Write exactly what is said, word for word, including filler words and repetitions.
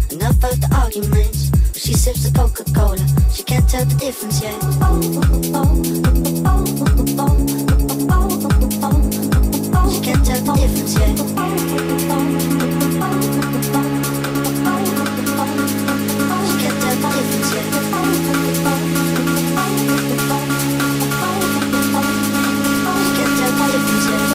Enough of the arguments. She sips the Coca-Cola. She can't tell the difference yet. Oh, oh, oh.